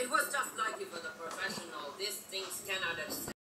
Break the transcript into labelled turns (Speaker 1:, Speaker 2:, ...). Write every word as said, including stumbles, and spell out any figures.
Speaker 1: was just like you for the professional. These things cannot